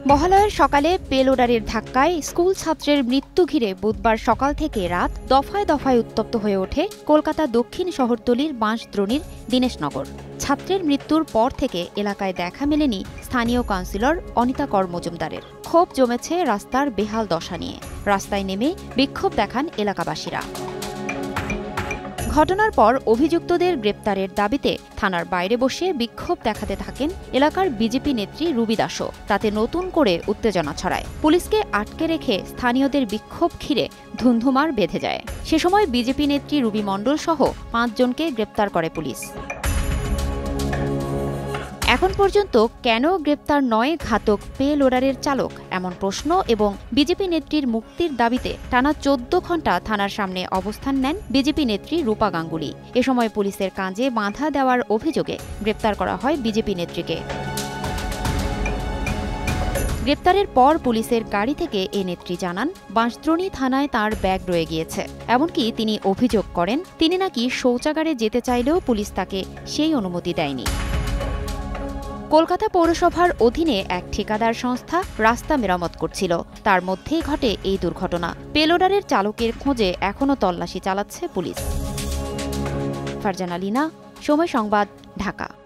মহালয়ার সকালে পেলোডারের ধাক্কায় স্কুল ছাত্রের মৃত্যু ঘিরে বুধবার সকাল থেকে রাত দফায় দফায় উত্তপ্ত হয়ে ওঠে কলকাতা দক্ষিণ শহরতলির বাঁশদ্রোণীর দীনেশনগর। ছাত্রের মৃত্যুর পর থেকে এলাকায় দেখা মেলেনি স্থানীয় কাউন্সিলর অনিতা কর মজুমদারের। ক্ষোভ জমেছে রাস্তার বেহাল দশা নিয়ে। রাস্তায় নেমে বিক্ষোভ দেখান এলাকাবাসীরা। ঘটনার পর অভিযুক্তদের গ্রেপ্তারের দাবিতে থানার বাইরে বসে বিক্ষোভ দেখাতে থাকেন এলাকার বিজেপি নেত্রী রুবি দাসও। তাতে নতুন করে উত্তেজনা ছড়ায়। পুলিশকে আটকে রেখে স্থানীয়দের বিক্ষোভ ঘিরে ধুন্ধুমার বেঁধে যায়। সে সময় বিজেপি নেত্রী রুবি মণ্ডল সহ ৫ জনকে গ্রেপ্তার করে পুলিশ। এখন পর্যন্ত কেন গ্রেপ্তার নয় ঘাতক পে লোডারের চালক, এমন প্রশ্ন এবং বিজেপি নেত্রীর মুক্তির দাবিতে টানা ১৪ ঘণ্টা থানার সামনে অবস্থান নেন বিজেপি নেত্রী রূপা গাঙ্গুলি। এ সময় পুলিশের কাঁধে বাধা দেওয়ার অভিযোগে গ্রেপ্তার করা হয় বিজেপি নেত্রীকে। গ্রেপ্তারের পর পুলিশের গাড়ি থেকে এ নেত্রী জানান, বাঁশদ্রোণী থানায় তাঁর ব্যাগ রয়ে গিয়েছে। এমনকি তিনি অভিযোগ করেন, তিনি নাকি শৌচাগারে যেতে চাইলেও পুলিশ তাকে সেই অনুমতি দেয়নি। কলকাতা পৌরসভার অধীনে এক ঠিকাদার সংস্থা রাস্তা মেরামত করছিল। তার মধ্যেই ঘটে এই দুর্ঘটনা। পেলোডারের চালকের খোঁজে এখনও তল্লাশি চালাচ্ছে পুলিশ। ফারজানা লিনা, সময় সংবাদ, ঢাকা।